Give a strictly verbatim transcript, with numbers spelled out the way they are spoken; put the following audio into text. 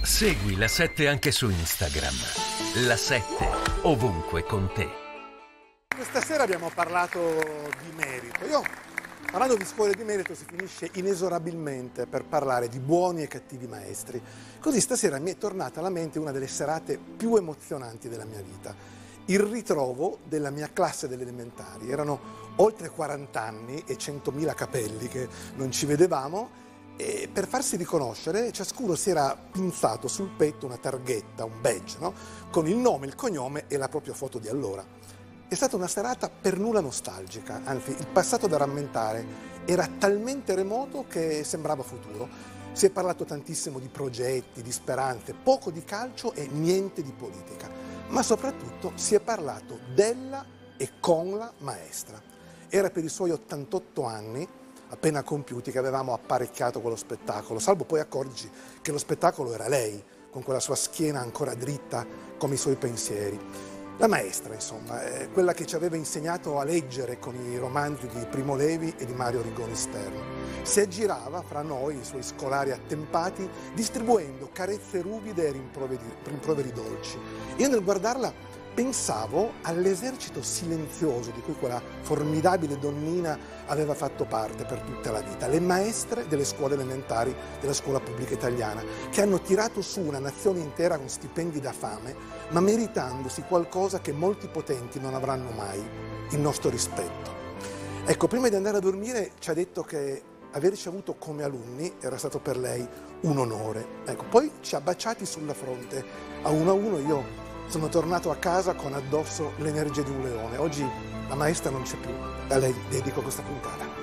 Segui La sette anche su Instagram. La sette, ovunque con te. Questa sera abbiamo parlato di merito. Io, parlando di scuole di merito, si finisce inesorabilmente per parlare di buoni e cattivi maestri. Così stasera mi è tornata alla mente una delle serate più emozionanti della mia vita. Il ritrovo della mia classe delle elementari. Erano oltre quaranta anni e centomila capelli che non ci vedevamo. E per farsi riconoscere ciascuno si era pinzato sul petto una targhetta, un badge, no? Con il nome, il cognome e la propria foto di allora. È stata una serata per nulla nostalgica, anzi il passato da rammentare era talmente remoto che sembrava futuro. Si è parlato tantissimo di progetti, di speranze, poco di calcio e niente di politica, ma soprattutto si è parlato della e con la maestra. Era per i suoi ottantotto anni, appena compiuti, che avevamo apparecchiato quello spettacolo, salvo poi accorgerci che lo spettacolo era lei, con quella sua schiena ancora dritta come i suoi pensieri. La maestra, insomma, è quella che ci aveva insegnato a leggere con i romanzi di Primo Levi e di Mario Rigoni Stern. Si aggirava fra noi, i suoi scolari attempati, distribuendo carezze ruvide e rimproveri, rimproveri dolci. Io nel guardarla pensavo all'esercito silenzioso di cui quella formidabile donnina aveva fatto parte per tutta la vita, le maestre delle scuole elementari della scuola pubblica italiana, che hanno tirato su una nazione intera con stipendi da fame, ma meritandosi qualcosa che molti potenti non avranno mai, il nostro rispetto. Ecco, prima di andare a dormire ci ha detto che averci avuto come alunni era stato per lei un onore. Ecco, poi ci ha baciati sulla fronte, a uno a uno. Io sono tornato a casa con addosso l'energia di un leone. Oggi la maestra non c'è più, a lei dedico questa puntata.